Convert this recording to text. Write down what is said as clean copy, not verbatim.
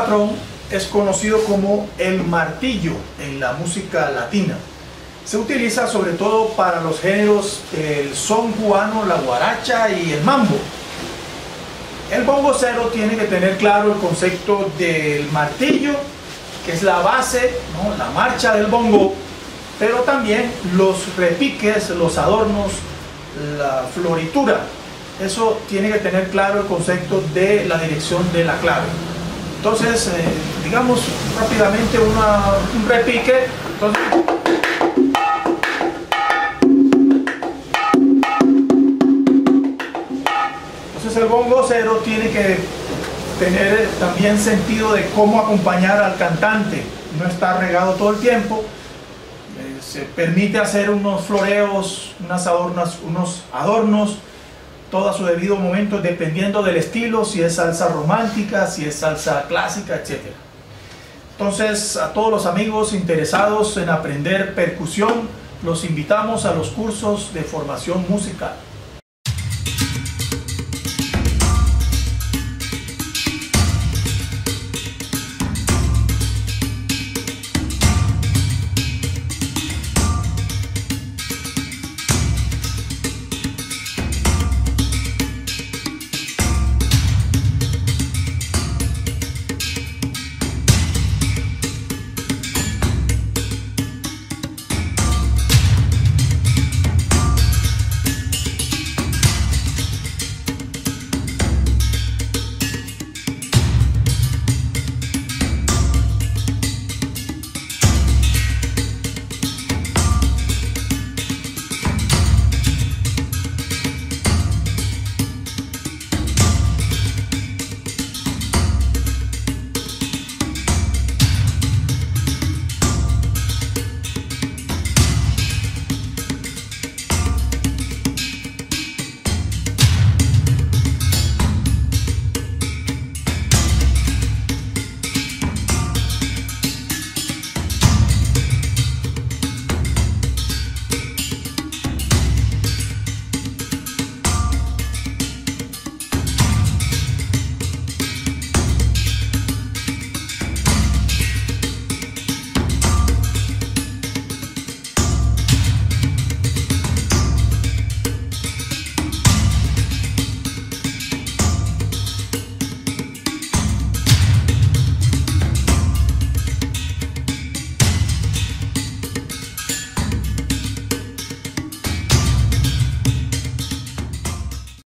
patrón es conocido como el martillo en la música latina. Se utiliza sobre todo para los géneros el son cubano, la guaracha y el mambo. El bongocero tiene que tener claro el concepto del martillo, que es la base, ¿no?, la marcha del bongo, pero también los repiques, los adornos, la floritura. Eso tiene que tener claro el concepto de la dirección de la clave. Entonces, digamos rápidamente un repique. Entonces el bongocero tiene que tener también sentido de cómo acompañar al cantante, no estar regado todo el tiempo. Se permite hacer unos floreos, unos adornos, todo a su debido momento, dependiendo del estilo, si es salsa romántica, si es salsa clásica, etc. Entonces, a todos los amigos interesados en aprender percusión, los invitamos a los cursos de formación musical.